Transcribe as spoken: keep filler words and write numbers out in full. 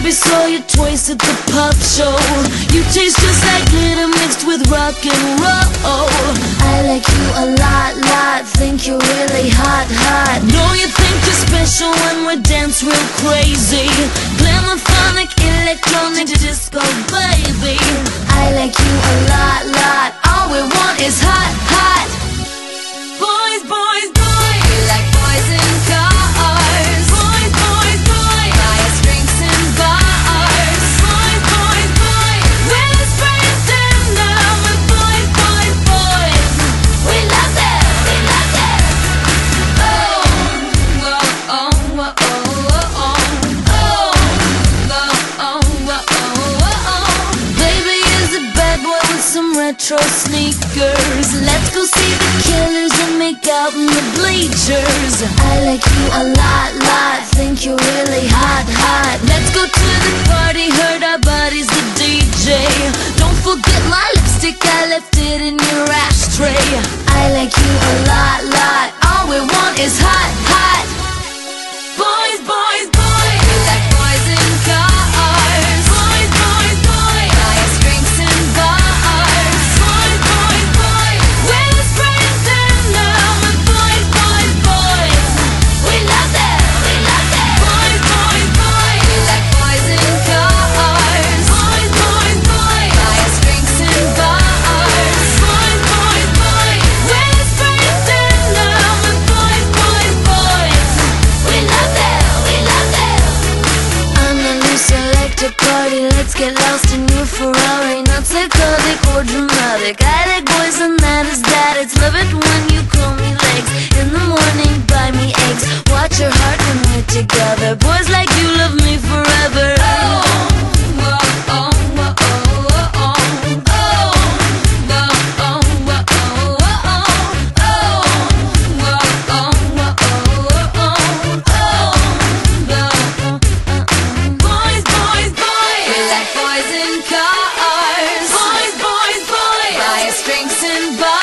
Baby, saw you twice at the pop show. You taste just like glitter mixed with rock and roll. I like you a lot, lot. Think you're really hot, hot. Know you think you're special when we dance real crazy. Glamophonic, electronic disco, baby. I like you a lot, lot. All we want is hot, hot. Boys, boys, boys. We like boys in cars. Boys, boys, boys. Buy us drinks in bars. Boys, boys, boys. We're spring dinner with boys, boys, boys. We love them, we love them. Oh, oh, oh, oh, oh, oh, oh, oh, oh, oh, oh. Baby is a bad boy with some retro sneakers. Let's go see the Killers and make out in the bleachers. I like you a lot, lot. Think you're really hot, hot. Let's go to the party, heard our buddy's the D J. Don't forget my lipstick, I left it in your ashtray. I like you a lot, lot. All we want is hot, hot. Boys, boys, boys. We like boys in cars. Boys, boys, boys. Buy us drinks in bars. Boys, boys, boys. We're spring dinner with boys, boys, boys. We love them, we love them. Boys, boys, boys. We like boys in cars. Boys, boys, boys. Buy us drinks in bars. Boys, boys, boys. We're spring dinner with boys, boys, boys. We love them, we love them. I'm the new selector party. Let's get lost in your Ferrari. Not psychotic or dramatic. I like boys and that is that. It's love it when you call me legs. In the morning, buy me eggs. Watch your heart when we're together. Boys like you love me forever. Oh, oh, oh, oh, oh, oh, oh, oh, boys, boys, boys. We like boys in cars. Boys, boys, boys. Buy us drinks in bars.